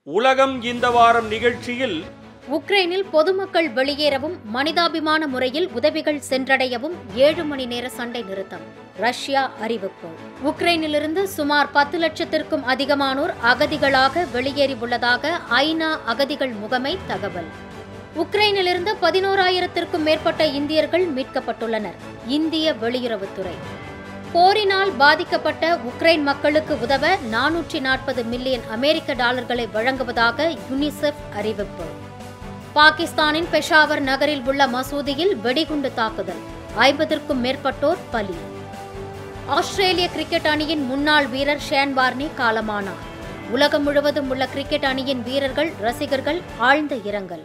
உலகம் இந்த வாரம் நிகழ்ச்சியில் உக்ரைனில் பொதுமக்கள் வெளியேறவும் மனிதாபிமான முறையில் உதவிகள் சென்றடையவும் 7 மணி நேர சண்டை நிறுத்தம். ரஷ்யா அறிவிப்பு. உக்ரைனிலிருந்து சுமார் 10 லட்சத்திற்கும் அதிகமானோர் அகதிகளாக வெளியேறி உள்ளதாக ஐநா அகதிகள் முகமை தகவல். உக்ரைனிலிருந்து 11,000த்திற்கும் மேற்பட்ட இந்தியர்கள் மீட்கப்பட்டுள்ளனர். இந்திய வெளியுறவுத்துறை. போரினால் பாதிக்கப்பட்ட உக்ரைன் மக்களுக்கு உதவ 440 மில்லியன் அமெரிக்க டாலர்களை வழங்குவதாக யுனிசெஃப் அறிவிப்பு. பாகிஸ்தானின் பெஷாவர் நகரில் உள்ள மசூதியில் வெடிகுண்டு தாக்குதல், 50க்கும் மேற்பட்டோர் பலி. ஆஸ்திரேலிய கிரிக்கெட் அணியின் முன்னாள் வீரர் ஷேன் வார்னே காலமானார். உலகம் முழுவதும் உள்ள கிரிக்கெட் அணியின் வீரர்கள், ரசிகர்கள் ஆழ்ந்த இரங்கல்.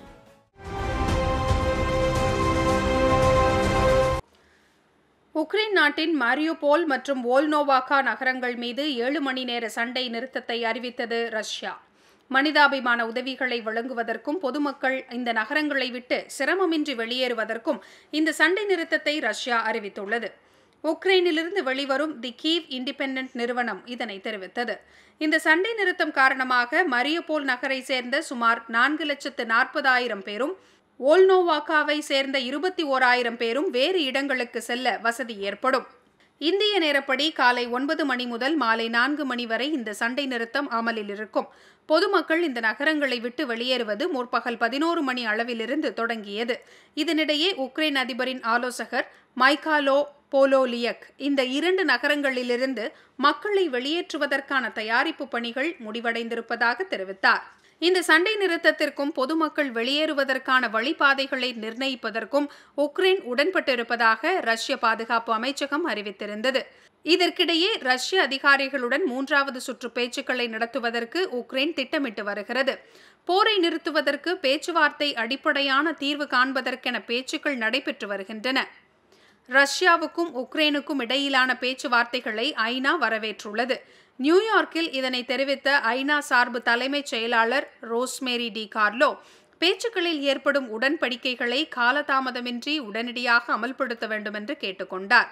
உக்ரைன் நாட்டின் மாரியோபோல் மற்றும் வோல்னோவாக்கா நகரங்கள் மீது 7 மணி நேர சண்டை நிறுத்தத்தை அறிவித்தது ரஷ்யா. மனிதாபிமான உதவிகளை வழங்குவதற்கும் பொதுமக்கள் இந்த நகரங்களை விட்டு சிரமமின்றி வெளியேறுவதற்கும் இந்த சண்டை நிறுத்தத்தை ரஷ்யா அறிவித்துள்ளது. உக்ரைனிலிருந்து வெளிவரும் தி கீவ் இண்டிபெண்டன்ட் நிறுவனம் இதனை தெரிவித்தது. இந்த சண்டை நிறுத்தம் காரணமாக மாரியோபோல் நகரை சேர்ந்த சுமார் 4,40,000 பேரும் வோல்னோவாக்காவை சேர்ந்த 21,000 பேரும் வேறு இடங்களுக்கு செல்ல வசதி ஏற்படும். இந்திய நேரப்படி காலை 9 மணி முதல் மாலை 4 மணி வரை இந்த சண்டை நிறுத்தம் அமலில் இருக்கும். பொதுமக்கள் இந்த நகரங்களை விட்டு வெளியேறுவது முற்பகல் 11 மணி அளவிலிருந்து தொடங்கியது. இதனிடையே உக்ரைன் அதிபரின் ஆலோசகர் மைகாலோ போலோலியக் இந்த 2 நகரங்களிலிருந்து மக்களை வெளியேற்றுவதற்கான தயாரிப்பு பணிகள் முடிவடைந்திருப்பதாக தெரிவித்தார். இந்த சண்டை நிறுத்தத்திற்கும் பொதுமக்கள் வெளியேறுவதற்கான வழிபாதைகளை நிர்ணயிப்பதற்கும் உக்ரைன் உடன்பட்டிருப்பதாக ரஷ்ய பாதுகாப்பு அமைச்சகம் அறிவித்திருந்தது. இதற்கிடையே ரஷ்ய அதிகாரிகளுடன் 3வது சுற்று பேச்சுக்களை நடத்துவதற்கு உக்ரைன் திட்டமிட்டு வருகிறது. போரை நிறுத்துவதற்கு பேச்சுவார்த்தை அடிப்படையான தீர்வு காண்பதற்கென பேச்சுக்கள் நடைபெற்று வருகின்றன. ரஷ்யாவுக்கும் உக்ரைனுக்கும் இடையிலான பேச்சுவார்த்தைகளை ஐநா வரவேற்றுள்ளது. நியூயார்க்கில் இதனை தெரிவித்த ஐநா சார்பு தலைமைச் செயலாளர் ரோஸ்மேரி டி கார்லோ, பேச்சுக்களில் ஏற்படும் உடன்படிக்கைகளை காலதாமதமின்றி உடனடியாக அமல்படுத்த வேண்டும் என்று கேட்டுக்கொண்டார்.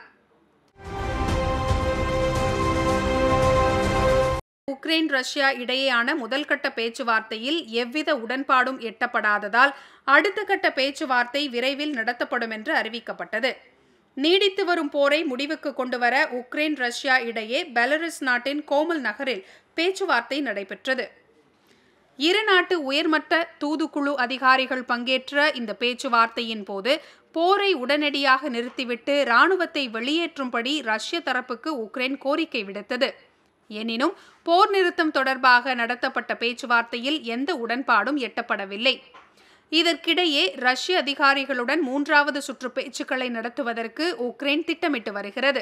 உக்ரைன் ரஷ்யா இடையேயான முதல்கட்ட பேச்சுவார்த்தையில் எவ்வித உடன்பாடும் எட்டப்படாததால் அடுத்த கட்ட பேச்சுவார்த்தை விரைவில் நடத்தப்படும் என்று அறிவிக்கப்பட்டது. நீடித்து வரும் போரை முடிவுக்கு கொண்டுவர உக்ரைன் ரஷ்யா இடையே பெலருஸ் நாட்டின் கோமல் நகரில் பேச்சுவார்த்தை நடைபெற்றது. இரு நாட்டு உயர்மட்ட தூதுக்குழு அதிகாரிகள் பங்கேற்ற இந்த பேச்சுவார்த்தையின் போது போரை உடனடியாக நிறுத்திவிட்டு இராணுவத்தை வெளியேற்றும்படி ரஷ்ய தரப்புக்கு உக்ரைன் கோரிக்கை விடுத்தது. எனினும் போர் நிறுத்தம் தொடர்பாக நடத்தப்பட்ட பேச்சுவார்த்தையில் எந்த உடன்பாடும் எட்டப்படவில்லை. இதற்கிடையே ரஷ்ய அதிகாரிகளுடன் 3வது சுற்று பேச்சுக்களை நடத்துவதற்கு உக்ரைன் திட்டமிட்டு வருகிறது.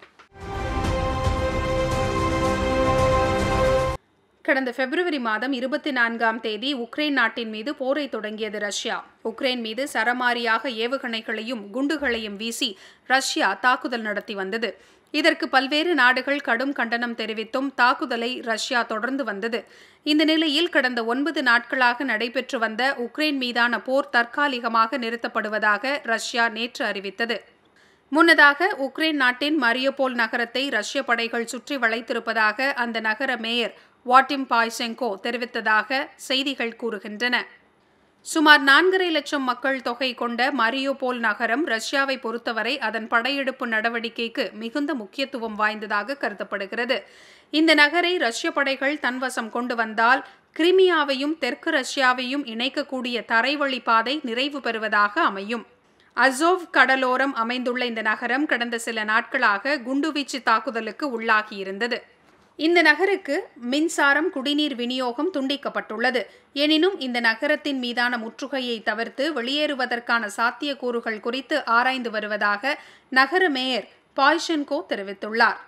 கடந்த பிப்ரவரி மாதம் 24ஆம் தேதி உக்ரைன் நாட்டின் மீது போரை தொடங்கியது ரஷ்யா. உக்ரைன் மீது சரமாரியாக ஏவுகணைகளையும் குண்டுகளையும் வீசி ரஷ்யா தாக்குதல் நடத்தி வந்தது. இதற்கு பல்வேறு நாடுகள் கடும் கண்டனம் தெரிவித்தும் தாக்குதலை ரஷ்யா தொடர்ந்து வந்தது. இந்த நிலையில் கடந்த 9 நாட்களாக நடைபெற்று வந்த உக்ரைன் மீதான போர் தற்காலிகமாக நிறுத்தப்படுவதாக ரஷ்யா நேற்று அறிவித்தது. முன்னதாக உக்ரைன் நாட்டின் மாரியோபோல் நகரத்தை ரஷ்ய படைகள் சுற்றி வளைத்திருப்பதாக அந்த நகர மேயர் வாடிம் பாய்செங்கோ தெரிவித்ததாக செய்திகள் கூறுகின்றன. சுமார் 4.5 லட்சம் மக்கள் தொகை கொண்ட மாரியோபோல் நகரம் ரஷ்யாவை பொறுத்தவரை அதன் படையெடுப்பு நடவடிக்கைக்கு மிகுந்த முக்கியத்துவம் வாய்ந்ததாக கருதப்படுகிறது. இந்த நகரை ரஷ்ய படைகள் தன்வசம் கொண்டு வந்தால் கிரிமியாவையும் தெற்கு ரஷ்யாவையும் இணைக்கக்கூடிய தரைவழி பாதை நிறைவு பெறுவதாக அமையும். அசோவ் கடலோரம் அமைந்துள்ள இந்த நகரம் கடந்த சில நாட்களாக குண்டுவீச்சு தாக்குதலுக்கு உள்ளாகியிருந்தது. இந்த நகருக்கு மின்சாரம், குடிநீர் விநியோகம் துண்டிக்கப்பட்டுள்ளது. எனினும் இந்த நகரத்தின் மீதான முற்றுகையை தவிர்த்து வெளியேறுவதற்கான சாத்தியக்கூறுகள் குறித்து ஆராய்ந்து வருவதாக நகர மேயர் பாய்ஷென்கோ தெரிவித்துள்ளார்.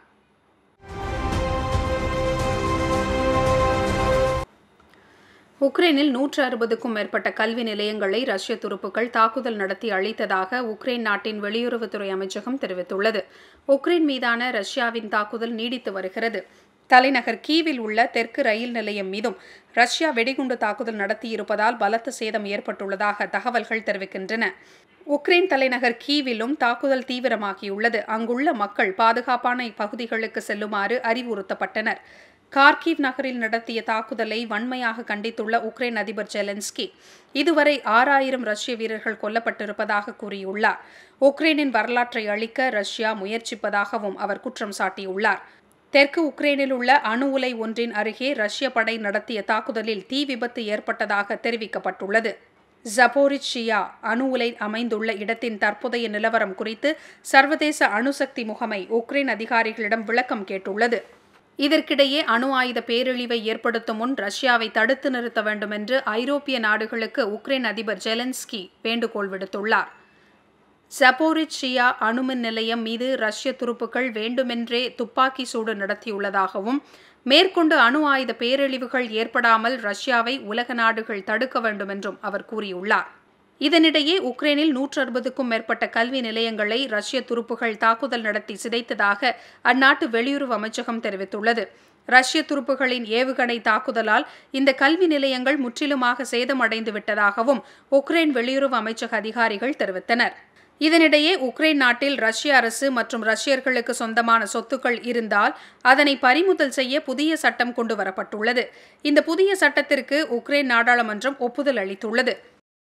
உக்ரைனில் 160க்கும் மேற்பட்ட கல்வி நிலையங்களை ரஷ்ய துருப்புக்கள் தாக்குதல் நடத்தி அழித்ததாக உக்ரைன் நாட்டின் வெளியுறவுத்துறை அமைச்சகம் தெரிவித்துள்ளது. உக்ரைன் மீதான ரஷ்யாவின் தாக்குதல் நீடித்து வருகிறது. தலைநகர் கீவில் உள்ள தெற்கு ரயில் நிலையம் மீதும் ரஷ்யா வெடிகுண்டு தாக்குதல் நடத்தியிருப்பதால் பலத்த சேதம் ஏற்பட்டுள்ளதாக தகவல்கள் தெரிவிக்கின்றன. உக்ரைன் தலைநகர் கீவிலும் தாக்குதல் தீவிரமாகியுள்ளது. அங்குள்ள மக்கள் பாதுகாப்பான பகுதிகளுக்கு செல்லுமாறு அறிவுறுத்தப்பட்டனர். கார்கிவ் நகரில் நடத்திய தாக்குதலை வன்மையாக கண்டித்துள்ள உக்ரைன் அதிபர் ஜெலன்ஸ்கி இதுவரை 6000 ரஷ்ய வீரர்கள் கொல்லப்பட்டிருப்பதாக கூறியுள்ளார். உக்ரைனின் வரலாற்றை அழிக்க ரஷ்யா முயற்சிப்பதாகவும் அவர் குற்றம் சாட்டியுள்ளார். தெற்கு உக்ரைனில் உள்ள அணு உலை ஒன்றின் அருகே ரஷ்ய படை நடத்திய தாக்குதலில் தீ விபத்து ஏற்பட்டதாக தெரிவிக்கப்பட்டுள்ளது. ஜபோரிச்சியா அணு உலை அமைந்துள்ள இடத்தின் தற்போதைய நிலவரம் குறித்து சர்வதேச அணுசக்தி முகமை உக்ரைன் அதிகாரிகளிடம் விளக்கம் கேட்டுள்ளது. இதற்கிடையே அணு ஆயுத பேரழிவை ஏற்படுத்தும் முன் ரஷ்யாவை தடுத்து நிறுத்த வேண்டும் என்று ஐரோப்பிய நாடுகளுக்கு உக்ரைன் அதிபர் ஜெலன்ஸ்கி வேண்டுகோள் விடுத்துள்ளார். ஜபோரிச்சியா அணுமின் நிலையம் மீது ரஷ்ய துருப்புக்கள் வேண்டுமென்றே துப்பாக்கி சூடு நடத்தியுள்ளதாகவும் மேற்கொண்டு அணு ஆயுத பேரழிவுகள் ஏற்படாமல் ரஷ்யாவை உலக நாடுகள் தடுக்க வேண்டும் என்றும் அவர் கூறியுள்ளார். இதனிடையே உக்ரைனில் 160க்கும் மேற்பட்ட கல்வி நிலையங்களை ரஷ்ய துருப்புகள் தாக்குதல் நடத்தி சிதைத்ததாக அந்நாட்டு வெளியுறவு அமைச்சகம் தெரிவித்துள்ளது. ரஷ்ய துருப்புகளின் ஏவுகணை தாக்குதலால் இந்த கல்வி நிலையங்கள் முற்றிலுமாக சேதமடைந்து விட்டதாகவும் உக்ரைன் வெளியுறவு அமைச்சக அதிகாரிகள் தெரிவித்தனர். இதனிடையே உக்ரைன் நாட்டில் ரஷ்ய அரசு மற்றும் ரஷ்யர்களுக்கு சொந்தமான சொத்துக்கள் இருந்தால் அதனை பறிமுதல் செய்ய புதிய சட்டம் கொண்டுவரப்பட்டுள்ளது. இந்த புதிய சட்டத்திற்கு உக்ரைன் நாடாளுமன்றம் ஒப்புதல் அளித்துள்ளது.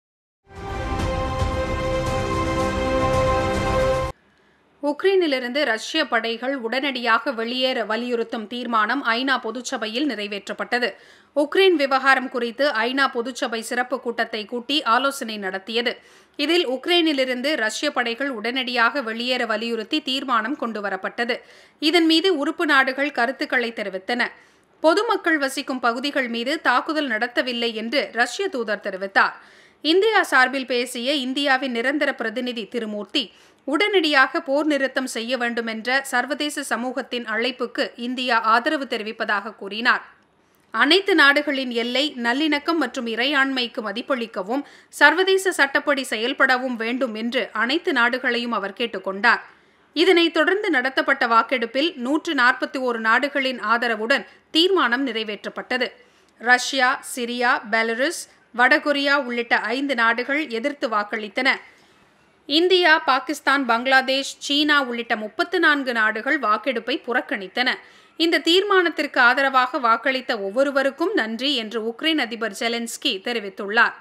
உக்ரைனிலிருந்து ரஷ்ய படைகள் உடனடியாக வெளியேற வலியுறுத்தும் தீர்மானம் ஐநா பொதுச்சபையில் நிறைவேற்றப்பட்டது. உக்ரைன் விவகாரம் குறித்து ஐநா பொதுச்சபை சிறப்பு கூட்டத்தை கூட்டி ஆலோசனை நடத்தியது. இதில் உக்ரைனிலிருந்து ரஷ்ய படைகள் உடனடியாக வெளியேற வலியுறுத்தி தீர்மானம் கொண்டுவரப்பட்டது. இதன் மீது உறுப்பு நாடுகள் கருத்துக்களை தெரிவித்தன. பொதுமக்கள் வசிக்கும் பகுதிகள் மீது தாக்குதல் நடத்தவில்லை என்று ரஷ்ய தூதர் தெரிவித்தார். இந்தியா சார்பில் பேசிய இந்தியாவின் நிரந்தர பிரதிநிதி திருமூர்த்தி உடனடியாக போர் நிறுத்தம் செய்ய வேண்டும் என்ற சர்வதேச சமூகத்தின் அழைப்புக்கு இந்தியா ஆதரவு தெரிவிப்பதாக கூறினார். அனைத்து நாடுகளின் எல்லை நல்லிணக்கம் மற்றும் இறையாண்மைக்கு மதிப்பளிக்கவும் சர்வதேச சட்டப்படி செயல்படவும் வேண்டும் என்று அனைத்து நாடுகளையும் அவர் கேட்டுக்கொண்டார். இதனைத் தொடர்ந்து நடத்தப்பட்ட வாக்கெடுப்பில் 141 நாடுகளின் ஆதரவுடன் தீர்மானம் நிறைவேற்றப்பட்டது. ரஷ்யா, சிரியா, பெலருஸ், வடகொரியா உள்ளிட்ட 5 நாடுகள் எதிர்த்து வாக்களித்தன. இந்தியா, பாகிஸ்தான், பங்களாதேஷ், சீனா உள்ளிட்ட 34 நாடுகள் வாக்கெடுப்பை புறக்கணித்தன. இந்த தீர்மானத்திற்கு ஆதரவாக வாக்களித்த ஒவ்வொருவருக்கும் நன்றி என்று உக்ரைன் அதிபர் ஜெலன்ஸ்கி தெரிவித்துள்ளார்.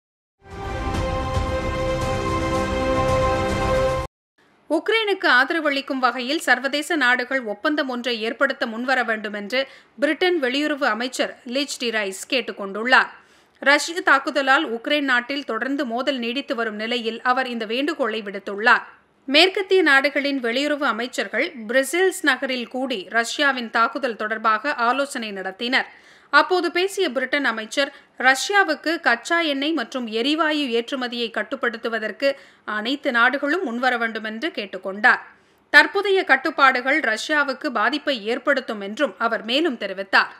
உக்ரைனுக்கு ஆதரவளிக்கும் வகையில் சர்வதேச நாடுகள் ஒப்பந்தம் ஒன்றை ஏற்படுத்த முன்வர வேண்டும் என்று பிரிட்டன் வெளியுறவு அமைச்சர் லிச் டிரைஸ் கேட்டுக் கொண்டுள்ளார். ரஷ்ய தாக்குதலால் உக்ரைன் நாட்டில் தொடர்ந்து மோதல் நீடித்து வரும் நிலையில் அவர் இந்த வேண்டுகோளை விடுத்துள்ளார். மேற்கத்திய நாடுகளின் வெளியுறவு அமைச்சர்கள் பிரசெல்ஸ் நகரில் கூடி ரஷ்யாவின் தாக்குதல் தொடர்பாக ஆலோசனை நடத்தினர். அப்போது பேசிய பிரிட்டன் அமைச்சர் ரஷ்யாவுக்கு கச்சா எண்ணெய் மற்றும் எரிவாயு ஏற்றுமதியை கட்டுப்படுத்துவதற்கு அனைத்து நாடுகளும் முன்வர வேண்டும் என்று கேட்டுக்கொண்டார். தற்போதைய கட்டுப்பாடுகள் ரஷ்யாவுக்கு பாதிப்பை ஏற்படுத்தும் என்றும் அவர் மேலும் தெரிவித்தார்.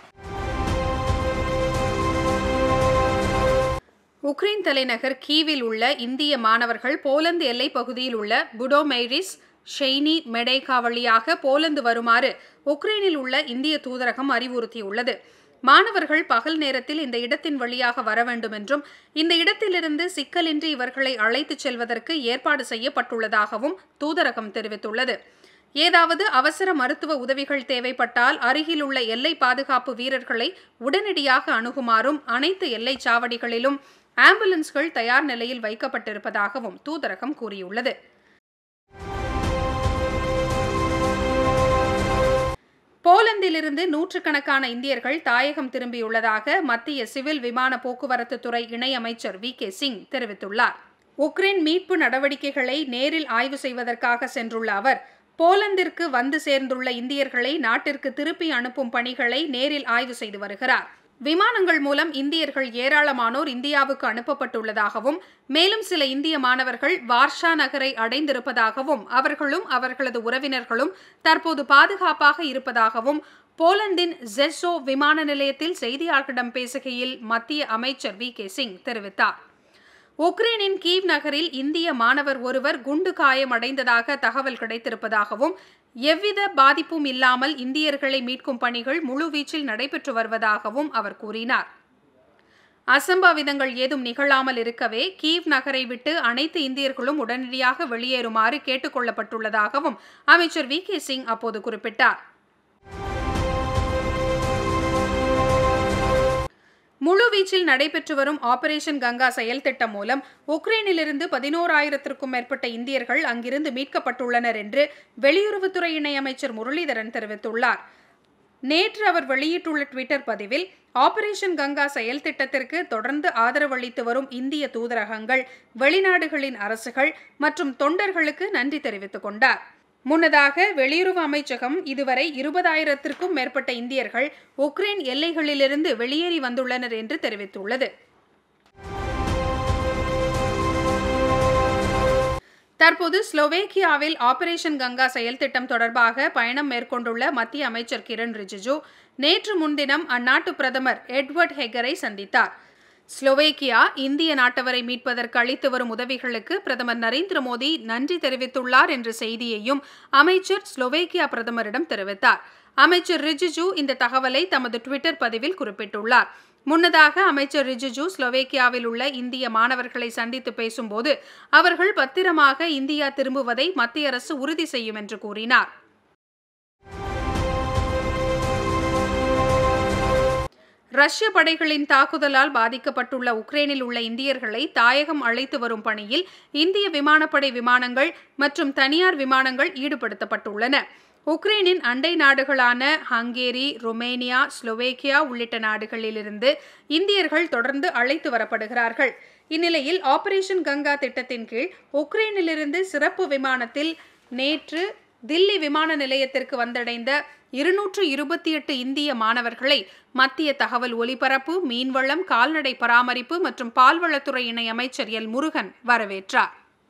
உக்ரைன் தலைநகர் கீவில் உள்ள இந்திய மாணவர்கள் போலந்து எல்லைப் பகுதியில் உள்ள புடோமெய்ரிஸ், ஷெய்னி, மெடேகா வழியாக போலந்து வருமாறு உக்ரைனில் உள்ள இந்திய தூதரகம் அறிவுறுத்தியுள்ளது. மாணவர்கள் பகல் நேரத்தில் இந்த இடத்தின் வழியாக வர வேண்டும் என்றும் இந்த இடத்திலிருந்து சிக்கலின்றி இவர்களை அழைத்துச் செல்வதற்கு ஏற்பாடு செய்யப்பட்டுள்ளதாகவும் தூதரகம் தெரிவித்துள்ளது. ஏதாவது அவசர மருத்துவ உதவிகள் தேவைப்பட்டால் அருகில் உள்ள எல்லை பாதுகாப்பு வீரர்களை உடனடியாக அணுகுமாறும் அனைத்து எல்லை சாவடிகளிலும் ஆம்புலன்ஸ்கள் தயார் நிலையில் வைக்கப்பட்டிருப்பதாகவும் தூதரகம் கூறியுள்ளது. போலந்திலிருந்து நூற்றுக்கணக்கான இந்தியர்கள் தாயகம் திரும்பியுள்ளதாக மத்திய சிவில் விமான போக்குவரத்து துறை இணையமைச்சர் வி.கே. சிங் தெரிவித்துள்ளார். உக்ரைன் மீட்பு நடவடிக்கைகளை நேரில் ஆய்வு செய்வதற்காக சென்றுள்ள அவர் போலந்திற்கு வந்து சேர்ந்துள்ள இந்தியர்களை நாட்டிற்கு திருப்பி அனுப்பும் பணிகளை நேரில் ஆய்வு செய்து வருகிறார். விமானங்கள் மூலம் இந்தியர்கள் ஏராளமானோர் இந்தியாவுக்கு அனுப்பப்பட்டுள்ளதாகவும் மேலும் சில இந்திய மாணவர்கள் வார்ஷா நகரை அடைந்திருப்பதாகவும் அவர்களும் அவர்களது உறவினர்களும் தற்போது பாதுகாப்பாக இருப்பதாகவும் போலந்தின் ஜெசோ விமான நிலையத்தில் செய்தியாளர்களிடம் பேசுகையில் மத்திய அமைச்சர் வி.கே. சிங் தெரிவித்தார். உக்ரைனின் கீவ் நகரில் இந்திய மாணவர் ஒருவர் குண்டு காயமடைந்ததாக தகவல் கிடைத்திருப்பதாகவும் எவ்வித பாதிப்பும் இல்லாமல் இந்தியர்களை மீட்கும் பணிகள் முழுவீச்சில் நடைபெற்று வருவதாகவும் அவர் கூறினார். அசம்பாவிதங்கள் ஏதும் நிகழாமல் இருக்கவே கீவ் நகரை விட்டு அனைத்து இந்தியர்களும் உடனடியாக வெளியேறுமாறு கேட்டுக் கொள்ளப்பட்டுள்ளதாகவும் அமைச்சர் வி.கே. சிங் அப்போது குறிப்பிட்டார். முழுவீச்சில் நடைபெற்று வரும் ஆபரேஷன் கங்கா செயல் திட்டம் மூலம் உக்ரைனிலிருந்து 11,000க்கும் மேற்பட்ட இந்தியர்கள் அங்கிருந்து மீட்கப்பட்டுள்ளனர் என்று வெளியுறவுத்துறை இணையமைச்சர் முரளிதரன் தெரிவித்துள்ளார். நேற்று அவர் வெளியிட்டுள்ள ட்விட்டர் பதிவில், ஆபரேஷன் கங்கா செயல் திட்டத்திற்கு தொடர்ந்து ஆதரவு அளித்து வரும் இந்திய தூதரகங்கள், வெளிநாடுகளின் அரசுகள் மற்றும் தொண்டர்களுக்கு நன்றி தெரிவித்துக் கொண்டார். முன்னதாக வெளியுறவு அமைச்சகம் இதுவரை 20,000க்கும் மேற்பட்ட இந்தியர்கள் உக்ரைன் எல்லைகளிலிருந்து வெளியேறி வந்துள்ளனர் என்று தெரிவித்துள்ளது. தற்போது ஸ்லோவேக்கியாவில் ஆபரேஷன் கங்கா செயல் திட்டம் தொடர்பாக பயணம் மேற்கொண்டுள்ள மத்திய அமைச்சர் கிரண் ரிஜிஜு நேற்று முன்தினம் அந்நாட்டு பிரதமர் எட்வர்ட் ஹெகரை சந்தித்தார். ஸ்லோவேக்கியா இந்திய நாட்டவரை மீட்பதற்கு அளித்து வரும் உதவிகளுக்கு பிரதமர் நரேந்திர மோடி நன்றி தெரிவித்துள்ளார் என்ற செய்தியையும் அமைச்சர் ஸ்லோவேக்கியா பிரதமரிடம் தெரிவித்தார். அமைச்சர் ரிஜிஜு இந்த தகவலை தமது ட்விட்டர் பதிவில் குறிப்பிட்டுள்ளார். முன்னதாக அமைச்சர் ரிஜிஜு ஸ்லோவேக்கியாவில் உள்ள இந்திய மாணவர்களை சந்தித்து பேசும்போது அவர்கள் பத்திரமாக இந்தியா திரும்புவதை மத்திய அரசு உறுதி செய்யும் என்று கூறினார். ரஷ்ய படைகளின் தாக்குதலால் பாதிக்கப்பட்டுள்ள உக்ரைனில் உள்ள இந்தியர்களை தாயகம் அழைத்து வரும் பணியில் இந்திய விமானப்படை விமானங்கள் மற்றும் தனியார் விமானங்கள் ஈடுபடுத்தப்பட்டுள்ளன. உக்ரைனின் அண்டை நாடுகளான ஹங்கேரி, ருமேனியா, ஸ்லோவேக்கியா உள்ளிட்ட நாடுகளிலிருந்து இந்தியர்கள் தொடர்ந்து அழைத்து வரப்படுகிறார்கள். இந்நிலையில் ஆபரேஷன் கங்கா திட்டத்தின் கீழ் உக்ரைனிலிருந்து சிறப்பு விமானத்தில் நேற்று தில்லி விமான நிலையத்திற்கு வந்தடைந்த 228 இந்திய மாணவர்களை மத்திய தகவல் ஒலிபரப்பு, மீன்வளம், கால்நடை பராமரிப்பு மற்றும் பால்வளத்துறை இணை அமைச்சர் எல். முருகன் வரவேற்றார்.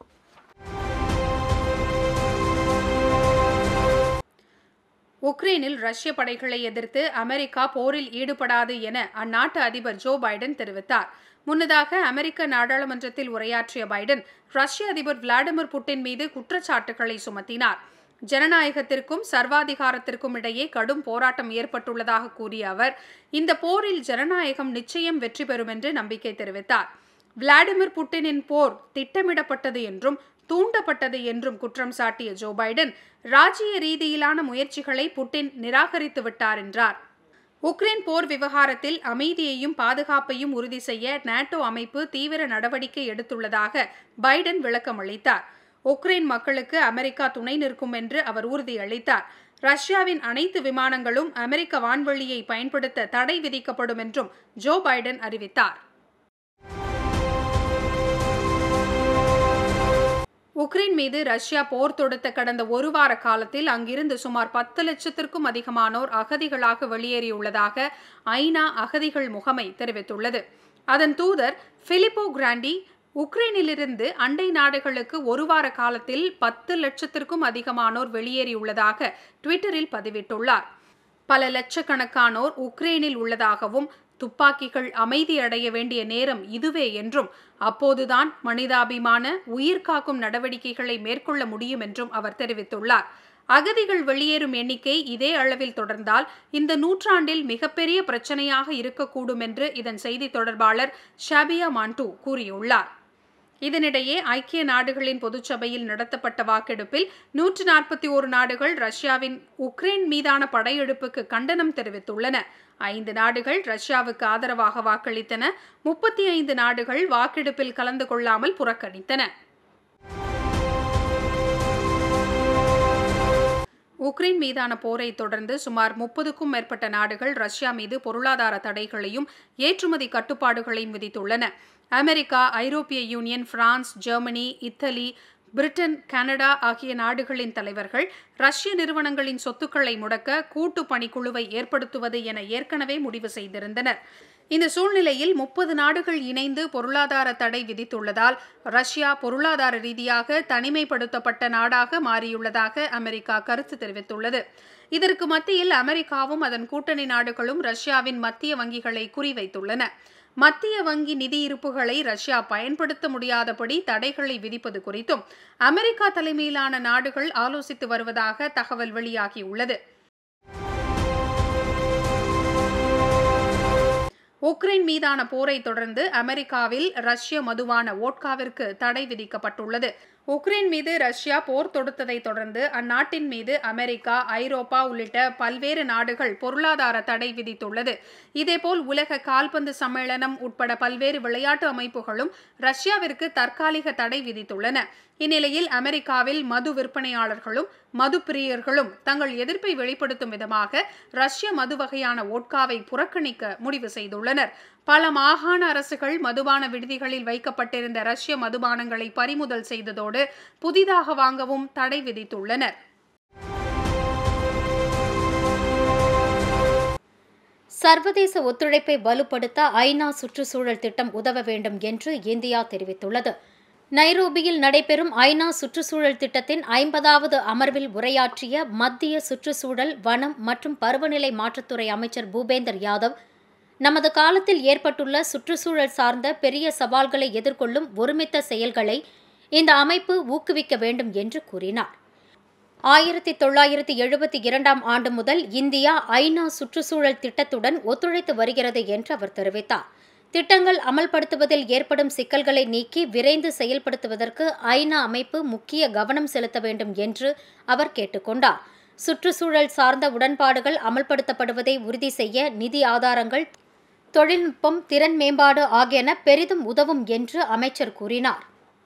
உக்ரைனில் ரஷ்ய படைகளை எதிர்த்து அமெரிக்கா போரில் ஈடுபடாது என அந்நாட்டு அதிபர் ஜோ பைடன் தெரிவித்தார். முன்னதாக அமெரிக்க நாடாளுமன்றத்தில் உரையாற்றிய பைடன் ரஷ்ய அதிபர் விளாடிமிர் புட்டின் மீது குற்றச்சாட்டுகளை சுமத்தினார். ஜனநாயகத்திற்கும் சர்வாதிகாரத்திற்கும் இடையே கடும் போராட்டம் ஏற்பட்டுள்ளதாக கூறிய அவர், இந்த போரில் ஜனநாயகம் நிச்சயம் வெற்றி பெறும் என்று நம்பிக்கை தெரிவித்தார். விளாடிமிர் புட்டினின் போர் திட்டமிடப்பட்டது என்றும் தூண்டப்பட்டது என்றும் குற்றம் சாட்டிய ஜோ பைடன், ராஜ்ய ரீதியிலான முயற்சிகளை புட்டின் நிராகரித்து விட்டார் என்றார். உக்ரைன் போர் விவகாரத்தில் அமைதியையும் பாதுகாப்பையும் உறுதி செய்ய நாட்டோ அமைப்பு தீவிர நடவடிக்கை எடுத்துள்ளதாக பைடன் விளக்கம் அளித்தார். உக்ரைன் மக்களுக்கு அமெரிக்கா துணை நிற்கும் என்று அவர் உறுதியளித்தார். ரஷ்யாவின் அனைத்து விமானங்களும் அமெரிக்க வான்வெளியை பயன்படுத்த தடை விதிக்கப்படும் என்றும் ஜோ பைடன் அறிவித்தார். உக்ரைன் மீது ரஷ்யா போர் தொடுத்த கடந்த ஒரு வார காலத்தில் அங்கிருந்து சுமார் 10 லட்சத்திற்கும் அதிகமானோர் அகதிகளாக வெளியேறியுள்ளதாக ஐநா அகதிகள் முகமை தெரிவித்துள்ளது. அதன் தூதர் பிலிப்போ கிராண்டி உக்ரைனிலிருந்து அண்டை நாடுகளுக்கு ஒரு வார காலத்தில் 10 லட்சத்திற்கும் அதிகமானோர் வெளியேறியுள்ளதாக ட்விட்டரில் பதிவிட்டுள்ளார். பல லட்சக்கணக்கானோர் உக்ரைனில் உள்ளதாகவும், துப்பாக்கிகள் அமைதியடைய வேண்டிய நேரம் இதுவே என்றும், அப்போதுதான் மனிதாபிமான உயிர்காக்கும் நடவடிக்கைகளை மேற்கொள்ள முடியும் என்றும் அவர் தெரிவித்துள்ளார். அகதிகள் வெளியேறும் எண்ணிக்கை இதே அளவில் தொடர்ந்தால் இந்த நூற்றாண்டில் மிகப்பெரிய பிரச்சனையாக இருக்கக்கூடும் என்று இதன் செய்தி தொடர்பாளர் ஷாபியா மான்டூ கூறியுள்ளார். இதனிடையே ஐக்கிய நாடுகளின் பொதுச்சபையில் நடத்தப்பட்ட வாக்கெடுப்பில் 141 நாடுகள் ரஷ்யாவின் உக்ரைன் மீதான படையெடுப்புக்கு கண்டனம் தெரிவித்துள்ளன. 5 நாடுகள் ரஷ்யாவுக்கு ஆதரவாக வாக்களித்தன. 35 நாடுகள் வாக்கெடுப்பில் கலந்து கொள்ளாமல் புறக்கணித்தன. உக்ரைன் மீதான போரை தொடர்ந்து சுமார் 30க்கும் மேற்பட்ட நாடுகள் ரஷ்யா மீது பொருளாதார தடைகளையும் ஏற்றுமதி கட்டுப்பாடுகளையும் விதித்துள்ளன. அமெரிக்கா, ஐரோப்பிய union, France, Germany, Italy, Britain, Canada ஆகிய நாடுகளின் தலைவர்கள் ரஷ்ய நிறுவனங்களின் சொத்துக்களை முடக்க கூட்டு பணிக்குழுவை ஏற்படுத்துவது என ஏற்கனவே முடிவு செய்திருந்தனர். இந்த சூழ்நிலையில் 30 நாடுகள் இணைந்து பொருளாதார தடை விதித்துள்ளதால் ரஷ்யா பொருளாதார ரீதியாக தனிமைப்படுத்தப்பட்ட நாடாக மாறியுள்ளதாக அமெரிக்கா கருத்து தெரிவித்துள்ளது. இதற்கு மத்தியில் அமெரிக்காவும் அதன் கூட்டணி நாடுகளும் ரஷ்யாவின் மத்திய வங்கிகளை குறிவைத்துள்ளன. மத்திய வங்கி நிதி இருப்புகளை ரஷ்யா பயன்படுத்த முடியாதபடி தடைகளை விதிப்பது குறித்தும் அமெரிக்கா தலைமையிலான நாடுகள் ஆலோசித்து வருவதாக தகவல் வெளியாகியுள்ளது. உக்ரைன் மீதான போரை தொடர்ந்து அமெரிக்காவில் ரஷ்ய மதுவான வோட்காவிற்கு தடை விதிக்கப்பட்டுள்ளது. உக்ரைன் மீது ரஷ்யா போர் தொடுத்ததை தொடர்ந்து அந்நாட்டின் மீது அமெரிக்கா, ஐரோப்பா உள்ளிட்ட பல்வேறு நாடுகள் பொருளாதார தடை விதித்துள்ளது. இதேபோல் உலக கால்பந்து சம்மேளனம் உட்பட பல்வேறு விளையாட்டு அமைப்புகளும் ரஷ்யாவிற்கு தற்காலிக தடை விதித்துள்ளன. இந்நிலையில் அமெரிக்காவில் மது விற்பனையாளர்களும் மது பிரியர்களும் தங்கள் எதிர்ப்பை வெளிப்படுத்தும் விதமாக ரஷ்ய மது வகையான வோட்காவை புறக்கணிக்க முடிவு செய்துள்ளனர். பல மாகாண அரசுகள் மதுபான விடுதிகளில் வைக்கப்பட்டிருந்த ரஷ்ய மதுபானங்களை பறிமுதல் செய்ததோடு புதிதாக வாங்கவும் தடை விதித்துள்ளனர். சர்வதேச ஒத்துழைப்பை வலுப்படுத்த ஐநா சுற்றுச்சூழல் திட்டம் உதவ வேண்டும் என்று இந்தியா தெரிவித்துள்ளது. நைரோபியில் நடைபெறும் ஐநா சுற்றுச்சூழல் திட்டத்தின் 50வது அமர்வில் உரையாற்றிய மத்திய சுற்றுச்சூழல், வனம் மற்றும் பருவநிலை மாற்றத்துறை அமைச்சர் பூபேந்தர் யாதவ், நமது காலத்தில் ஏற்பட்டுள்ள சுற்றுச்சூழல் சார்ந்த பெரிய சவால்களை எதிர்கொள்ளும் ஒருமித்த செயல்களை இந்த அமைப்பு ஊக்குவிக்க வேண்டும் என்று கூறினார். 1972ஆம் ஆண்டு முதல் இந்தியா ஐநா சுற்றுச்சூழல் திட்டத்துடன் ஒத்துழைத்து வருகிறது என்று அவர் தெரிவித்தார். திட்டங்கள் அமல்படுத்துவதில் ஏற்படும் சிக்கல்களை நீக்கி விரைந்து செயல்படுத்துவதற்கு ஐநா அமைப்பு முக்கிய கவனம் செலுத்த வேண்டும் என்று அவர் கேட்டுக் கொண்டார். சுற்றுச்சூழல் சார்ந்த உடன்பாடுகள் அமல்படுத்தப்படுவதை உறுதி செய்ய நிதி ஆதாரங்கள், தொழில்நுட்பம், திறன் மேம்பாடு ஆகியன பெரிதும் உதவும் என்று அமைச்சர் கூறினார்.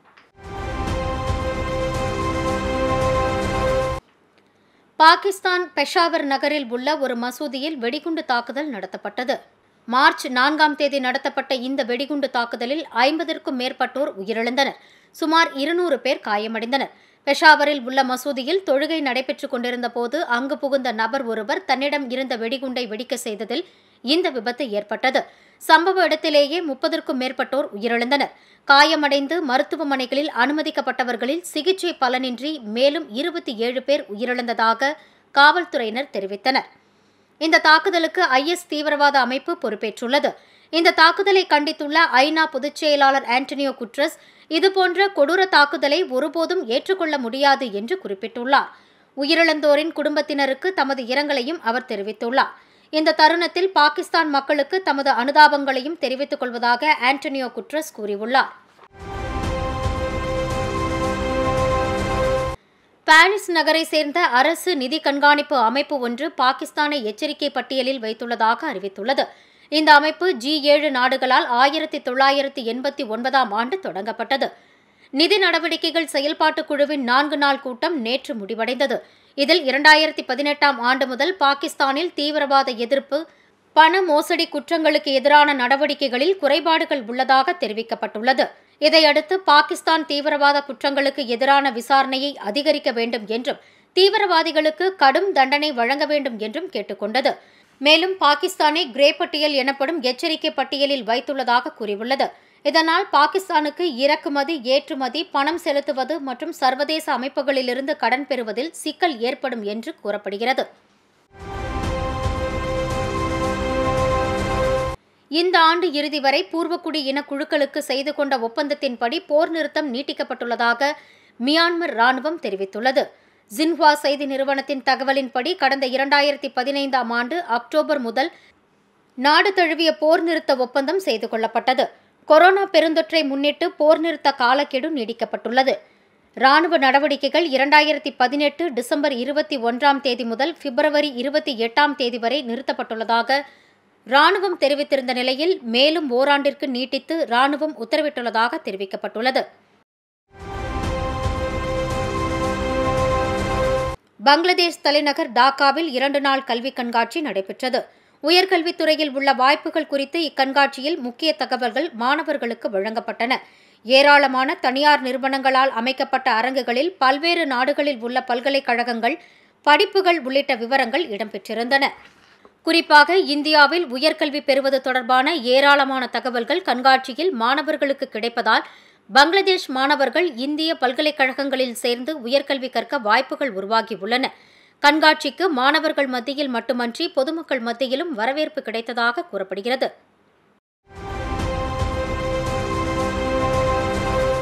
பாகிஸ்தான் பெஷாவர் நகரில் உள்ள ஒரு மசூதியில் வெடிகுண்டு தாக்குதல் நடத்தப்பட்டது. மார்ச் 4ஆம் தேதி நடத்தப்பட்ட இந்த வெடிகுண்டு தாக்குதலில் 50க்கும் மேற்பட்டோர் உயிரிழந்தனர். சுமார் 200 பேர் காயமடைந்தனர். பெஷாவரில் உள்ள மசூதியில் தொழுகை நடைபெற்றுக் கொண்டிருந்த போது அங்கு புகுந்த நபர் ஒருவர் தன்னிடம் இருந்த வெடிகுண்டை வெடிக்க செய்ததில் இந்த விபத்து ஏற்பட்டது. சம்பவ இடத்திலேயே 30க்கும் மேற்பட்டோர் உயிரிழந்தனர். காயமடைந்து மருத்துவமனைகளில் அனுமதிக்கப்பட்டவர்களில் சிகிச்சை பலனின்றி மேலும் 27 பேர் உயிரிழந்ததாக காவல்துறையினர் தெரிவித்தனர். இந்த தாக்குதலுக்கு IS தீவிரவாத அமைப்பு பொறுப்பேற்றுள்ளது. இந்த தாக்குதலை கண்டித்துள்ள ஐநா பொதுச் செயலாளர் ஆண்டனியோ குட்ரஸ், இதுபோன்ற கொடூர தாக்குதலை ஒருபோதும் ஏற்றுக்கொள்ள முடியாது என்று குறிப்பிட்டுள்ளார். உயிரிழந்தோரின் குடும்பத்தினருக்கு தமது இரங்கலையும் அவர் தெரிவித்துள்ளார். இந்த தருணத்தில் பாகிஸ்தான் மக்களுக்கு தமது அனுதாபங்களையும் தெரிவித்துக் கொள்வதாக ஆண்டனியோ குட்ரஸ் கூறியுள்ளார். பாரிஸ் நகரை சேர்ந்த அரசு நிதி கண்காணிப்பு அமைப்பு ஒன்று பாகிஸ்தானை எச்சரிக்கை பட்டியலில் வைத்துள்ளதாக அறிவித்துள்ளது. இந்த அமைப்பு G7 நாடுகளால் 1989ஆம் ஆண்டு தொடங்கப்பட்டது. நிதி நடவடிக்கைகள் செயல்பாட்டு குழுவின் 4 நாள் கூட்டம் நேற்று முடிவடைந்தது. இதில் 2018ஆம் ஆண்டு முதல் பாகிஸ்தானில் தீவிரவாத எதிர்ப்பு, பண மோசடி குற்றங்களுக்கு எதிரான நடவடிக்கைகளில் குறைபாடுகள் உள்ளதாக தெரிவிக்கப்பட்டுள்ளது. இதையடுத்து பாகிஸ்தான் தீவிரவாத குற்றங்களுக்கு எதிரான விசாரணையை அதிகரிக்க வேண்டும் என்றும் தீவிரவாதிகளுக்கு கடும் தண்டனை வழங்க வேண்டும் என்றும் கேட்டுக்கொண்டது. மேலும் பாகிஸ்தானை கிரே பட்டியல் எனப்படும் எச்சரிக்கை பட்டியலில் வைத்துள்ளதாக கூறியுள்ளது. இதனால் பாகிஸ்தானுக்கு இறக்குமதி, ஏற்றுமதி, பணம் செலுத்துவது மற்றும் சர்வதேச அமைப்புகளிலிருந்து கடன் பெறுவதில் சிக்கல் ஏற்படும் என்று கூறப்படுகிறது. இந்த ஆண்டு இறுதி வரை பூர்வக்குடி இன குழுக்களுக்கு செய்து கொண்ட ஒப்பந்தத்தின்படி போர் நிறுத்தம் நீட்டிக்கப்பட்டுள்ளதாக மியான்மர் ராணுவம் தெரிவித்துள்ளது. ஜின்ஹுவா செய்தி நிறுவனத்தின் தகவலின்படி கடந்த 2015ஆம் ஆண்டு அக்டோபர் முதல் நாடு தழுவிய போர் நிறுத்த ஒப்பந்தம் செய்து கொள்ளப்பட்டது. கொரோனா பெருந்தொற்றை முன்னிட்டு போர் நிறுத்த காலக்கெடு நீடிக்கப்பட்டுள்ளது. ராணுவ நடவடிக்கைகள் 2018 டிசம்பர் 21ஆம் தேதி முதல் பிப்ரவரி 28ஆம் தேதி வரை நிறுத்தப்பட்டுள்ளதாக ராணுவம் தெரிவித்திருந்த நிலையில் மேலும் ஓராண்டிற்கு நீட்டித்து ராணுவம் உத்தரவிட்டுள்ளதாக தெரிவிக்கப்பட்டுள்ளது. பங்களாதேஷ் தலைநகர் டாக்காவில் 2 நாள் கல்வி கண்காட்சி நடைபெற்றது. உயர்கல்வித்துறையில் உள்ள வாய்ப்புகள் குறித்து இக்கண்காட்சியில் முக்கிய தகவல்கள் மாணவர்களுக்கு வழங்கப்பட்டன. ஏராளமான தனியார் நிறுவனங்களால் அமைக்கப்பட்ட அரங்குகளில் பல்வேறு நாடுகளில் உள்ள பல்கலைக்கழகங்கள், படிப்புகள் உள்ளிட்ட விவரங்கள் இடம்பெற்றிருந்தன. குறிப்பாக இந்தியாவில் உயர்கல்வி பெறுவது தொடர்பான ஏராளமான தகவல்கள் கண்காட்சியில் மாணவர்களுக்கு கிடைப்பதால் பங்களாதேஷ் மாணவர்கள் இந்திய பல்கலைக்கழகங்களில் சேர்ந்து உயர்கல்வி கற்க வாய்ப்புகள் உருவாகியுள்ளன. கண்காட்சிக்கு மாணவர்கள் மத்தியில் மட்டுமன்றி பொதுமக்கள் மத்தியிலும் வரவேற்பு கிடைத்ததாக கூறப்படுகிறது.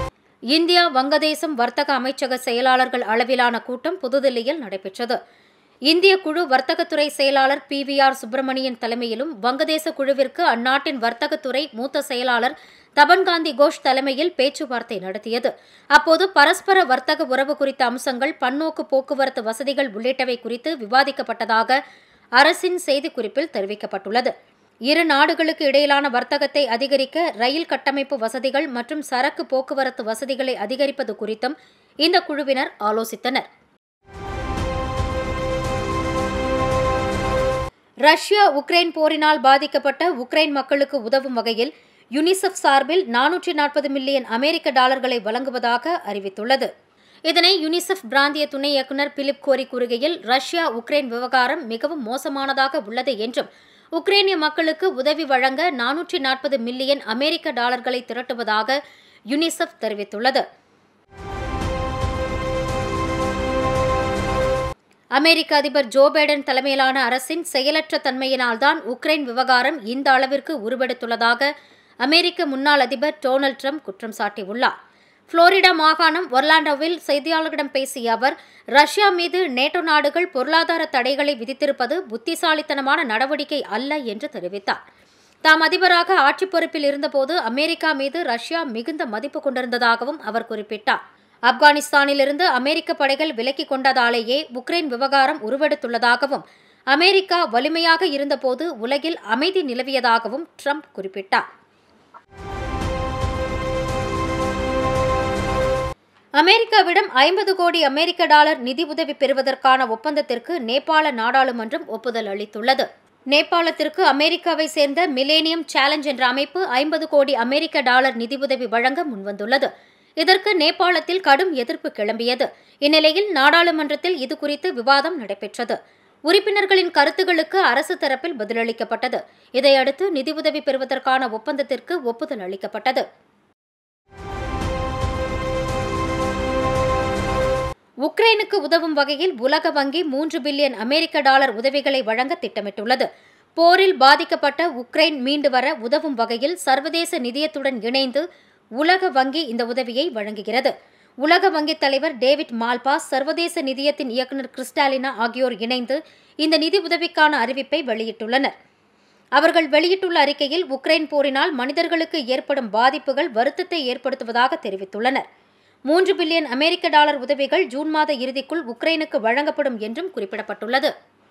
இந்தியா வங்கதேசம் வர்த்தக அமைச்சக செயலாளர்கள் அளவிலான கூட்டம் புதுதில்லியில் நடைபெற்றது. இந்திய குழு வர்த்தகத்துறை செயலாளர் PVR சுப்பிரமணியன் தலைமையிலும் வங்கதேச குழுவிற்கு அந்நாட்டின் வர்த்தகத்துறை மூத்த செயலாளர் தபன்காந்தி கோஷ் தலைமையில் பேச்சுவார்த்தை நடத்தியது. அப்போது பரஸ்பர வர்த்தக உறவு குறித்த அம்சங்கள், பன்னோக்கு போக்குவரத்து வசதிகள் உள்ளிட்டவை குறித்து விவாதிக்கப்பட்டதாக அரசின் செய்திக்குறிப்பில் தெரிவிக்கப்பட்டுள்ளது. இரு நாடுகளுக்கு இடையிலான வர்த்தகத்தை அதிகரிக்க ரயில் கட்டமைப்பு வசதிகள் மற்றும் சரக்கு போக்குவரத்து வசதிகளை அதிகரிப்பது குறித்தும் இந்த குழுவினர் ஆலோசித்தனர். ரஷ்யா உக்ரைன் போரினால் பாதிக்கப்பட்ட உக்ரைன் மக்களுக்கு உதவும் வகையில் யுனிசெஃப் சார்பில் 440 மில்லியன் அமெரிக்க டாலர்களை வழங்குவதாக அறிவித்துள்ளது. இதனை யுனிசெஃப் பிராந்திய துணை இயக்குநர் பிலிப் கோரி கூறுகையில், ரஷ்யா உக்ரைன் விவகாரம் மிகவும் மோசமானதாக உள்ளது என்றும் உக்ரைனிய மக்களுக்கு உதவி வழங்க 440 மில்லியன் அமெரிக்க டாலர்களை திரட்டுவதாக யுனிசெஃப் தெரிவித்துள்ளது. அமெரிக்க அதிபர் ஜோ பைடன் தலைமையிலான அரசின் செயலற்ற தன்மையினால்தான் உக்ரைன் விவகாரம் இந்த அளவிற்கு உருவெடுத்துள்ளதாக அமெரிக்க முன்னாள் அதிபர் டொனால்ட் ட்ரம்ப் குற்றம் சாட்டியுள்ளார். புளோரிடா மாகாணம் ஒர்லாண்டோவில் செய்தியாளர்களிடம் பேசிய அவர், ரஷ்யா மீது நேட்டோ நாடுகள் பொருளாதார தடைகளை விதித்திருப்பது புத்திசாலித்தனமான நடவடிக்கை அல்ல என்று தெரிவித்தார். தாம் அதிபராக ஆட்சி பொறுப்பில் இருந்தபோது அமெரிக்கா மீது ரஷ்யா மிகுந்த மதிப்பு கொண்டிருந்ததாகவும் அவர் குறிப்பிட்டார். ஆப்கானிஸ்தானிலிருந்து அமெரிக்க படைகள் விலக்கிக் கொண்டதாலேயே உக்ரைன் விவகாரம் உருவெடுத்துள்ளதாகவும், அமெரிக்கா வலிமையாக இருந்தபோது உலகில் அமைதி நிலவியதாகவும் ட்ரம்ப் குறிப்பிட்டார். அமெரிக்காவிடம் 50 கோடி அமெரிக்க டாலர் நிதி உதவி பெறுவதற்கான ஒப்பந்தத்திற்கு நேபாள நாடாளுமன்றம் ஒப்புதல் அளித்துள்ளது. நேபாளத்திற்கு அமெரிக்காவை சேர்ந்த மிலேனியம் சேலஞ்ச் என்ற அமைப்பு 50 கோடி அமெரிக்க டாலர் நிதியுதவி வழங்க முன்வந்துள்ளது. இதற்கு நேபாளத்தில் கடும் எதிர்ப்பு கிளம்பியது. இந்நிலையில் நாடாளுமன்றத்தில் இதுகுறித்து விவாதம் நடைபெற்றது. உறுப்பினர்களின் கருத்துகளுக்கு அரசு தரப்பில் பதிலளிக்கப்பட்டது. இதையடுத்து நிதியுதவி பெறுவதற்கான ஒப்பந்தத்திற்கு ஒப்புதல் அளிக்கப்பட்டது. உக்ரைனுக்கு உதவும் வகையில் உலக வங்கி 3 பில்லியன் அமெரிக்க டாலர் உதவிகளை வழங்க திட்டமிட்டுள்ளது. போரில் பாதிக்கப்பட்ட உக்ரைன் மீண்டு வர உதவும் வகையில் சர்வதேச நிதியத்துடன் இணைந்து உலக வங்கி இந்த உதவியை வழங்குகிறது. உலக வங்கித் தலைவர் டேவிட் மால்பாஸ், சர்வதேச நிதியத்தின் இயக்குநர் கிறிஸ்டாலினா ஆகியோர் இணைந்து இந்த நிதி உதவிக்கான அறிவிப்பை வெளியிட்டுள்ளனர். அவர்கள் வெளியிட்டுள்ள அறிக்கையில் உக்ரைன் போரினால் மனிதர்களுக்கு ஏற்படும் பாதிப்புகள் வருத்தத்தை ஏற்படுத்துவதாக தெரிவித்துள்ளனர். 3 பில்லியன் அமெரிக்க டாலர் உதவிகள் ஜூன் மாத இறுதிக்குள் உக்ரைனுக்கு வழங்கப்படும் என்றும் குறிப்பிடப்பட்டுள்ளது.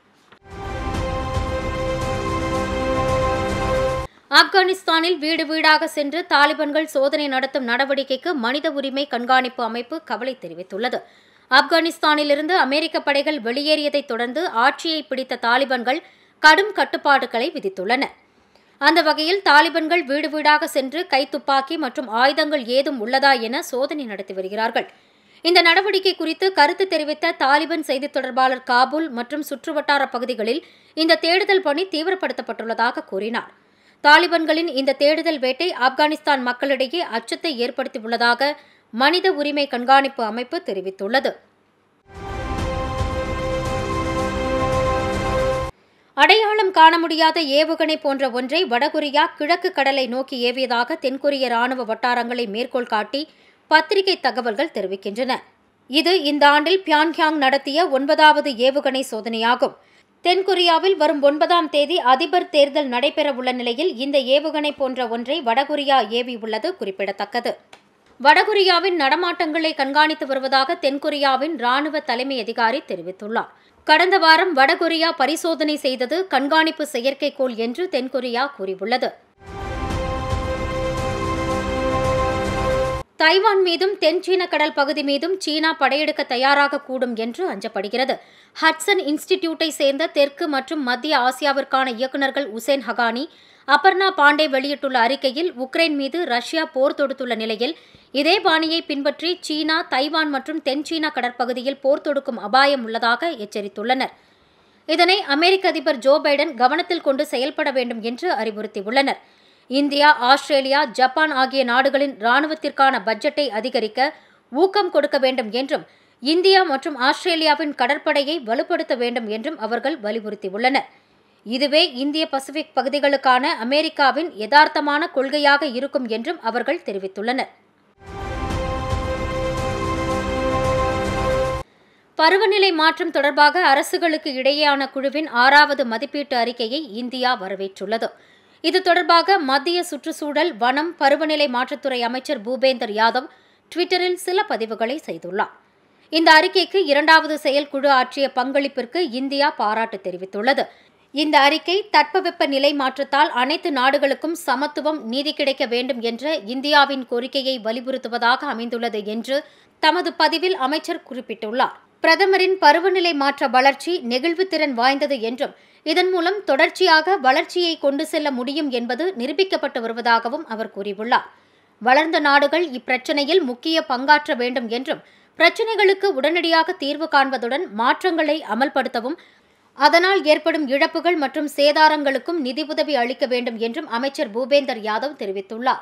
ஆப்கானிஸ்தானில் வீடு வீடாக சென்று தாலிபான்கள் சோதனை நடத்தும் நடவடிக்கைக்கு மனித உரிமை கண்காணிப்பு அமைப்பு கவலை தெரிவித்துள்ளது. ஆப்கானிஸ்தானிலிருந்து அமெரிக்க படைகள் வெளியேறியதைத் தொடர்ந்து ஆட்சியை பிடித்த தாலிபான்கள் கடும் கட்டுப்பாடுகளை விதித்துள்ளனர். அந்த வகையில் தாலிபான்கள் வீடு வீடாக சென்று கைத்துப்பாக்கி மற்றும் ஆயுதங்கள் ஏதும் உள்ளதா என சோதனை நடத்தி வருகிறார்கள். இந்த நடவடிக்கை குறித்து கருத்து தெரிவித்த தாலிபான் செய்தித் தொடர்பாளர் காபூல் மற்றும் சுற்றுவட்டார பகுதிகளில் இந்த தேடுதல் பணி தீவிரப்படுத்தப்பட்டுள்ளதாக கூறினார். தாலிபான்களின் இந்த தேடுதல் வேட்டை ஆப்கானிஸ்தான் மக்களிடையே அச்சத்தை ஏற்படுத்தியுள்ளதாக மனித உரிமை கண்காணிப்பு அமைப்பு தெரிவித்துள்ளது. அடையாளம் காண முடியாத ஏவுகணை போன்ற ஒன்றை வடகொரியா கிழக்கு கடலை நோக்கி ஏவியதாக தென்கொரிய ராணுவ வட்டாரங்களை மேற்கோள் காட்டி பத்திரிகை தகவல்கள் தெரிவிக்கின்றன. இது இந்த ஆண்டில் பியாங்யாங் நடத்திய 9வது ஏவுகணை சோதனையாகும். தென்கொரியாவில் வரும் 9ஆம் தேதி அதிபர் தேர்தல் நடைபெறவுள்ள நிலையில் இந்த ஏவுகணை போன்ற ஒன்றை வடகொரியா ஏவியுள்ளது குறிப்பிடத்தக்கது. வடகொரியாவின் நடமாட்டங்களை கண்காணித்து வருவதாக தென்கொரியாவின் ராணுவ தலைமை அதிகாரி தெரிவித்துள்ளார். கடந்த வாரம் வடகொரியா பரிசோதனை செய்தது கண்காணிப்பு செயற்கைக்கோள் என்று தென்கொரியா கூறியுள்ளது. தைவான் மீதும் தென்சீன கடல் பகுதி மீதும் சீனா படையெடுக்க தயாராக கூடும் என்று அஞ்சப்படுகிறது. ஹட்சன் இன்ஸ்டிடியூட்டை சேர்ந்த தெற்கு மற்றும் மத்திய ஆசியாவிற்கான இயக்குநர்கள் உசேன் ஹகானி, அபர்ணா பாண்டே வெளியிட்டுள்ள அறிக்கையில் உக்ரைன் மீது ரஷ்யா போர் தொடுத்துள்ள நிலையில் இதே பாணியை பின்பற்றி சீனா, தைவான் மற்றும் தென்சீனா கடற்பகுதியில் போர் தொடுக்கும் அபாயம் உள்ளதாக எச்சரித்துள்ளனர். இதனை அமெரிக்க அதிபர் ஜோ பைடன் கவனத்தில் கொண்டு செயல்பட வேண்டும் என்று அறிவுறுத்தியுள்ளனர். இந்தியா, ஆஸ்திரேலியா, ஜப்பான் ஆகிய நாடுகளின் ராணுவத்திற்கான பட்ஜெட்டை அதிகரிக்க ஊக்கம் கொடுக்க வேண்டும் என்றும் இந்தியா மற்றும் ஆஸ்திரேலியாவின் கடற்படையை வலுப்படுத்த வேண்டும் என்றும் அவர்கள் வலியுறுத்தியுள்ளனர். இதுவே இந்திய பசிபிக் பகுதிகளுக்கான அமெரிக்காவின் யதார்த்தமான கொள்கையாக இருக்கும் என்றும் அவர்கள் தெரிவித்துள்ளனர். பருவநிலை மாற்றம் தொடர்பாக அரசுகளுக்கு இடையேயான குழுவின் 6வது மதிப்பீட்டு அறிக்கையை இந்தியா வரவேற்றுள்ளது. இது தொடர்பாக மத்திய சுற்றுச்சூழல், வனம், பருவநிலை மாற்றத்துறை அமைச்சர் பூபேந்தர் யாதவ் ட்விட்டரில் சில பதிவுகளை செய்துள்ளார். இந்த அறிக்கைக்கு 2வது செயற்குழு ஆற்றிய பங்களிப்பிற்கு இந்தியா பாராட்டு தெரிவித்துள்ளது. இந்த அறிக்கை தட்பவெப்ப நிலை மாற்றத்தால் அனைத்து நாடுகளுக்கும் சமத்துவம், நீதி கிடைக்க வேண்டும் என்ற இந்தியாவின் கோரிக்கையை வலியுறுத்துவதாக அமைந்துள்ளது என்று தமது பதிவில் அமைச்சர் குறிப்பிட்டுள்ளார். பிரதமரின் பருவநிலை மாற்ற வளர்ச்சி நெகிழ்வுத்திறன் வாய்ந்தது என்றும் இதன் மூலம் தொடர்ச்சியாக வளர்ச்சியை கொண்டு செல்ல முடியும் என்பது நிரூபிக்கப்பட்டு வருவதாகவும் அவர் கூறியுள்ளார். வளர்ந்த நாடுகள் இப்பிரச்சினையில் முக்கிய பங்காற்ற வேண்டும் என்றும் பிரச்சினைகளுக்கு உடனடியாக தீர்வு காண்பதுடன் மாற்றங்களை அமல்படுத்தவும் அதனால் ஏற்படும் இழப்புகள் மற்றும் சேதாரங்களுக்கும் நிதியுதவி அளிக்க வேண்டும் என்றும் அமைச்சர் பூபேந்தர் யாதவ் தெரிவித்துள்ளார்.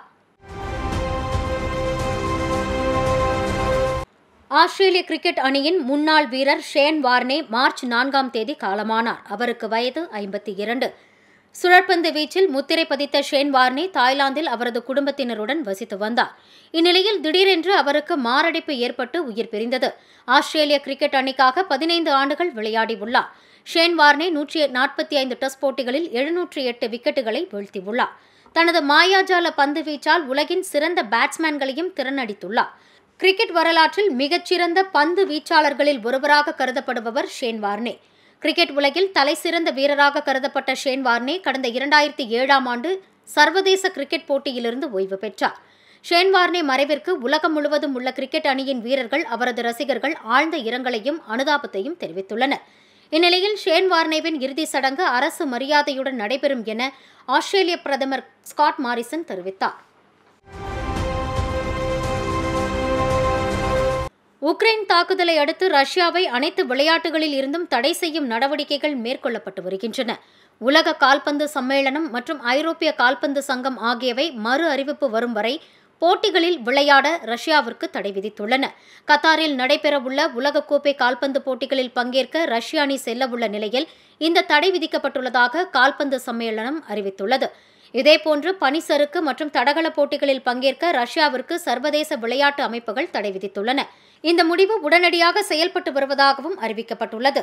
ஆஸ்திரேலிய கிரிக்கெட் அணியின் முன்னாள் வீரர் ஷேன் வார்னே மார்ச் 4ஆம் தேதி காலமானார். அவருக்கு வயது 52. சுழற்பந்து வீச்சில் முத்திரை பதித்த ஷேன் வார்னே தாய்லாந்தில் அவரது குடும்பத்தினருடன் வசித்து வந்தார். இந்நிலையில் திடீரென்று அவருக்கு மாரடைப்பு ஏற்பட்டு உயிர் பிரிந்தது. ஆஸ்திரேலிய கிரிக்கெட் அணிக்காக 15 ஆண்டுகள் விளையாடியுள்ளார். ஷேன் வார்னே 145 டெஸ்ட் போட்டிகளில் 708 விக்கெட்டுகளை வீழ்த்தியுள்ளார். தனது மாயாஜால பந்து வீச்சால் உலகின் சிறந்த பேட்ஸ்மேன்களையும் திறனடித்துள்ளார். கிரிக்கெட் வரலாற்றில் மிகச்சிறந்த பந்து வீச்சாளர்களில் ஒருவராக கருதப்படுபவர் ஷேன் வார்னே. கிரிக்கெட் உலகில் தலைசிறந்த வீரராக கருதப்பட்ட ஷேன் வார்னே கடந்த 2007ஆம் ஆண்டு சர்வதேச கிரிக்கெட் போட்டியிலிருந்து ஓய்வு பெற்றார். ஷேன் வார்னே மறைவிற்கு உலகம் முழுவதும் உள்ள கிரிக்கெட் அணியின் வீரர்கள், அவரது ரசிகர்கள் ஆழ்ந்த இரங்கலையும் அனுதாபத்தையும் தெரிவித்துள்ளனர். இந்நிலையில் ஷேன் வார்னேவின் இறுதிச் சடங்கு அரசு மரியாதையுடன் நடைபெறும் என ஆஸ்திரேலிய பிரதமர் ஸ்காட் மாரிசன் தெரிவித்தார். உக்ரைன் தாக்குதலை அடுத்து ரஷ்யாவை அனைத்து விளையாட்டுகளில் இருந்தும் தடை செய்யும் நடவடிக்கைகள் மேற்கொள்ளப்பட்டு வருகின்றன. உலக கால்பந்து சம்மேளனம் மற்றும் ஐரோப்பிய கால்பந்து சங்கம் ஆகியவை மறு அறிவிப்பு வரும் வரை போட்டிகளில் விளையாட ரஷ்யாவிற்கு தடை விதித்துள்ளன. கத்தாரில் நடைபெறவுள்ள உலகக்கோப்பை கால்பந்து போட்டிகளில் பங்கேற்க ரஷ்ய அணி செல்லவுள்ள நிலையில் இந்த தடை விதிக்கப்பட்டுள்ளதாக கால்பந்து சம்மேளனம் அறிவித்துள்ளது. இதேபோன்று பனிசறுக்கு மற்றும் தடகள போட்டிகளில் பங்கேற்க ரஷ்யாவிற்கு சர்வதேச விளையாட்டு அமைப்புகள் தடை விதித்துள்ளன. இந்த முடிவு உடனடியாக செயல்பட்டு வருவதாகவும் அறிவிக்கப்பட்டுள்ளது.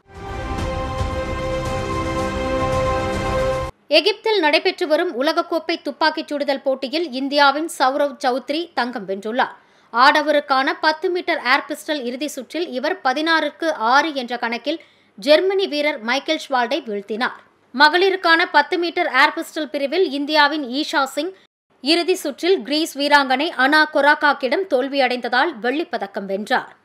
எகிப்தில் நடைபெற்று வரும் உலகக்கோப்பை துப்பாக்கிச் சுடுதல் போட்டியில் இந்தியாவின் சௌரவ் சௌத்ரி தங்கம் வென்றுள்ளார். ஆடவருக்கான 10 மீட்டர் ஏர் பிஸ்டல் இறுதிச் சுற்றில் இவர் 16-6 என்ற கணக்கில் ஜெர்மனி வீரர் மைக்கேல் ஷ்வால்டை வீழ்த்தினார். மகளிருக்கான 10 மீட்டர் ஏர் பிஸ்டல் பிரிவில் இந்தியாவின் ஈஷா சிங் இறுதி சுற்றில் கிரீஸ் வீராங்கனை அனா கொராகாக்கிடம் தோல்வியடைந்ததால் வெள்ளிப் பதக்கம் வென்றார்.